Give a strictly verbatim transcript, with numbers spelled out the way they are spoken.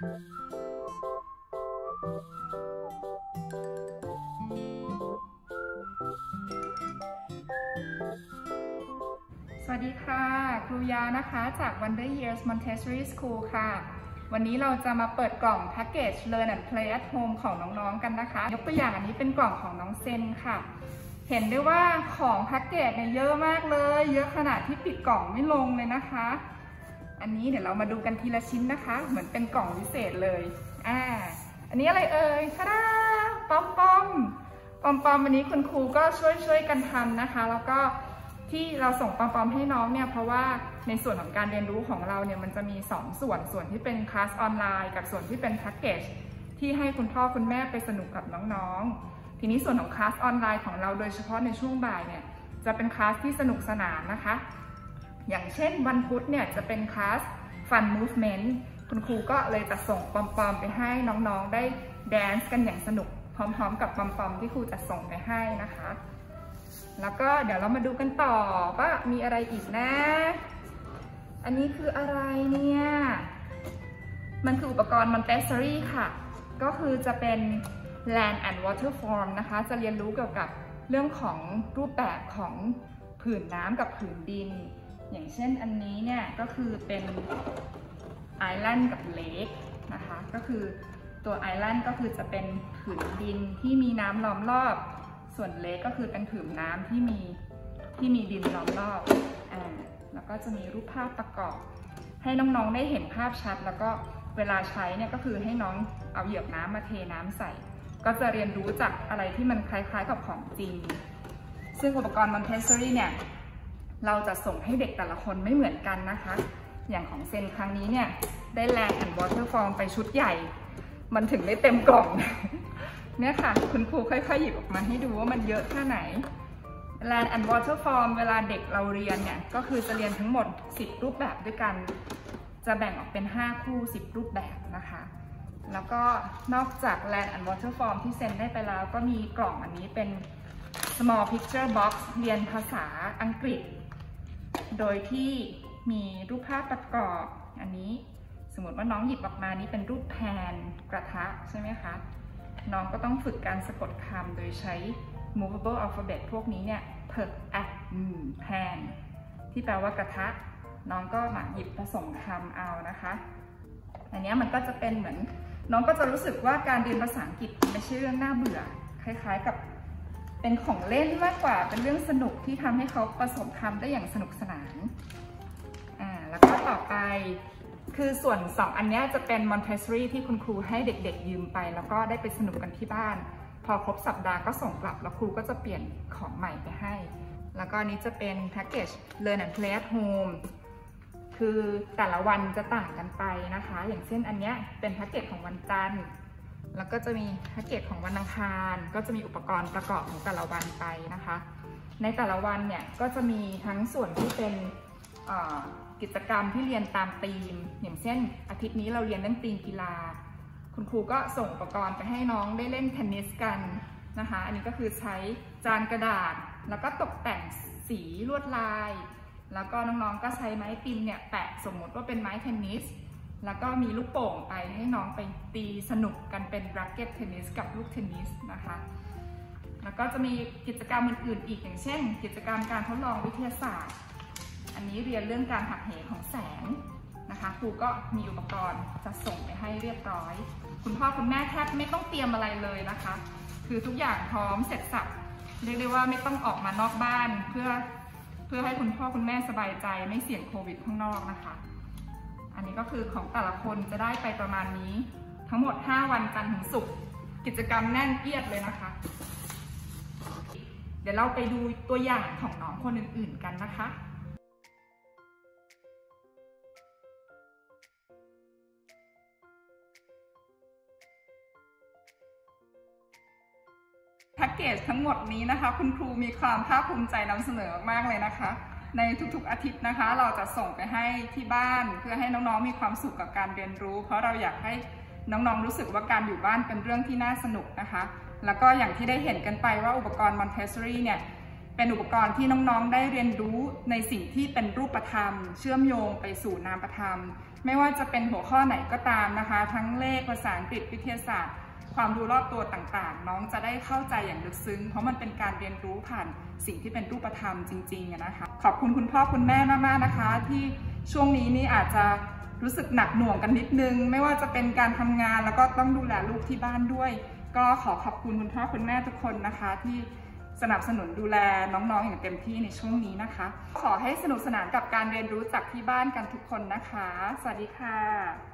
สวัสดีค่ะครูยานะคะจาก Wonder Years Montessori School ค่ะวันนี้เราจะมาเปิดกล่องแพ็กเกจ Learn and Play at Home ของน้องๆกันนะคะยกตัวอย่างอันนี้เป็นกล่องของน้องเซนค่ะเห็นได้ว่าของแพ็กเกจเนี่ยเยอะมากเลยเยอะขนาดที่ปิดกล่องไม่ลงเลยนะคะอันนี้เดี๋ยวเรามาดูกันทีละชิ้นนะคะเหมือนเป็นกล่องพิเศษเลยอ่าอันนี้อะไรเอ่ยทะดาปอมปอมปอมปอมวันนี้คุณครูก็ช่วยช่วยกันทำนะคะแล้วก็ที่เราส่งปอมปอมให้น้องเนี่ยเพราะว่าในส่วนของการเรียนรู้ของเราเนี่ยมันจะมีสองส่วนส่วนที่เป็นคลาสออนไลน์กับส่วนที่เป็นแพ็กเกจที่ให้คุณพ่อคุณแม่ไปสนุกกับน้องๆทีนี้ส่วนของคลาสออนไลน์ของเราโดยเฉพาะในช่วงบ่ายเนี่ยจะเป็นคลาสที่สนุกสนานนะคะอย่างเช่นวันพุธเนี่ยจะเป็นคลาส Fun Movement คุณครูก็เลยจะส่งปอมปอมไปให้น้องๆได้แดนซ์กันอย่างสนุกพร้อมๆกับปอมปอมที่ครูจะส่งไปให้นะคะแล้วก็เดี๋ยวเรามาดูกันต่อว่ามีอะไรอีกนะอันนี้คืออะไรเนี่ยมันคืออุปกรณ์ Montessori ค่ะก็คือจะเป็น Land and Water Form นะคะจะเรียนรู้เกี่ยวกับเรื่องของรูปแบบของผืนน้ำกับผืนดินอย่างเช่นอันนี้เนี่ยก็คือเป็น Island กับ Lake นะคะก็คือตัว Island ก็คือจะเป็นผืนดินที่มีน้ำล้อมรอบส่วนเล็กก็คือเป็นผืนน้ำที่มีที่มีดินล้อมรอบอ่าแล้วก็จะมีรูปภาพประกอบให้น้องๆได้เห็นภาพชัดแล้วก็เวลาใช้เนี่ยก็คือให้น้องเอาเหยือกน้ำมาเทน้ำใส่ก็จะเรียนรู้จากอะไรที่มันคล้ายๆกับของจริงซึ่งอุปกรณ์ Montessori เนี่ยเราจะส่งให้เด็กแต่ละคนไม่เหมือนกันนะคะอย่างของเซนครั้งนี้เนี่ยได้ Land and Water Form ไปชุดใหญ่มันถึงได้เต็มกล่องเนี่ยค่ะคุณครูค่อยๆหยิบออกมาให้ดูว่ามันเยอะแค่ไหน Land and Water Form เวลาเด็กเราเรียนเนี่ยก็คือจะเรียนทั้งหมดสิบรูปแบบด้วยกันจะแบ่งออกเป็นห้าคู่สิบรูปแบบนะคะแล้วก็นอกจาก Land and Water Form ที่เซ็นได้ไปแล้วก็มีกล่องอันนี้เป็น Small Picture Box เรียนภาษาอังกฤษโดยที่มีรูปภาพประกอบอันนี้สมมติว่าน้องหยิบออกมานี้เป็นรูปแพนกระทะใช่ไหมคะน้องก็ต้องฝึกการสะกดคำโดยใช้ movable alphabet พวกนี้เนี่ย per at pan ที่แปลว่ากระทะน้องก็มาหยิบผสมคำเอานะคะอันนี้มันก็จะเป็นเหมือนน้องก็จะรู้สึกว่าการเรียนภาษาอังกฤษไม่ใช่เรื่องน่าเบื่อคล้ายๆกับเป็นของเล่นมากกว่าเป็นเรื่องสนุกที่ทำให้เขาผสมคำได้อย่างสนุกสนานอ่าแล้วก็ต่อไปคือส่วนสองอันนี้จะเป็น Montessori ที่คุณครูให้เด็กๆยืมไปแล้วก็ได้ไปสนุกกันที่บ้านพอครบสัปดาห์ก็ส่งกลับแล้วครูก็จะเปลี่ยนของใหม่ไปให้แล้วก็นี้จะเป็นแพ็กเกจ Learn and Play at Home คือแต่ละวันจะต่างกันไปนะคะอย่างเช่นอันนี้เป็นแพ็กเกจของวันจันทร์แล้วก็จะมีแพ็กเกจของวันอังคารก็จะมีอุปกรณ์ประกอบของแต่ละวันไปนะคะในแต่ละวันเนี่ยก็จะมีทั้งส่วนที่เป็นกิจกรรมที่เรียนตามธีมอย่างเช่นอาทิตย์นี้เราเรียนเรื่องธีมกีฬาคุณครูก็ส่งอุปกรณ์ไปให้น้องได้เล่นเทนนิสกันนะคะอันนี้ก็คือใช้จานกระดาษแล้วก็ตกแต่งสีลวดลายแล้วก็น้องๆก็ใช้ไม้ปิมเนี่ยแปะสมมติว่าเป็นไม้เทนนิสแล้วก็มีลูกโป่งไปให้น้องไปตีสนุกกันเป็นแร็คเก็ตเทนนิสกับลูกเทนนิสนะคะแล้วก็จะมีกิจกรรมอื่นๆอีกอย่างเช่นกิจกรรมการทดลองวิทยาศาสตร์อันนี้เรียนเรื่องการหักเหของแสงนะคะครูก็มีอุปกรณ์จะส่งไปให้เรียบร้อยคุณพ่อคุณแม่แทบไม่ต้องเตรียมอะไรเลยนะคะคือทุกอย่างพร้อมเสร็จสับเรียกได้ว่าไม่ต้องออกมานอกบ้านเพื่อเพื่อให้คุณพ่อคุณแม่สบายใจไม่เสี่ยงโควิดข้างนอกนะคะอันนี้ก็คือของแต่ละคนจะได้ไปประมาณนี้ทั้งหมดห้าวันจันทร์ถึงศุกร์กิจกรรมแน่นเอียดเลยนะคะเดี๋ยวเราไปดูตัวอย่างของน้องคนอื่นๆกันนะคะแพ็กเกจทั้งหมดนี้นะคะคุณครูมีความภาคภูมิใจนำเสนอมากเลยนะคะในทุกๆอาทิตย์นะคะเราจะส่งไปให้ที่บ้านเพื่อให้น้องๆมีความสุขกับการเรียนรู้เพราะเราอยากให้น้องๆรู้สึกว่าการอยู่บ้านเป็นเรื่องที่น่าสนุกนะคะแล้วก็อย่างที่ได้เห็นกันไปว่าอุปกรณ์ Montessori เนี่ยเป็นอุปกรณ์ที่น้องๆได้เรียนรู้ในสิ่งที่เป็นรูปธรรมเชื่อมโยงไปสู่นามธรรมไม่ว่าจะเป็นหัวข้อไหนก็ตามนะคะทั้งเลขภาษาอังกฤษวิทยาศาสตร์ความรู้รอบตัวต่างๆน้องจะได้เข้าใจอย่างลึกซึ้งเพราะมันเป็นการเรียนรู้ผ่านสิ่งที่เป็นรูปธรรมจริงๆนะคะขอบคุณคุณพ่อคุณแม่มากๆนะคะที่ช่วงนี้นี่อาจจะรู้สึกหนักหน่วงกันนิดนึงไม่ว่าจะเป็นการทำงานแล้วก็ต้องดูแลลูกที่บ้านด้วยก็ขอขอบคุณคุณพ่อคุณแม่ทุกคนนะคะที่สนับสนุนดูแลน้องๆอย่างเต็มที่ในช่วงนี้นะคะขอให้สนุกสนานกับการเรียนรู้จากที่บ้านกันทุกคนนะคะสวัสดีค่ะ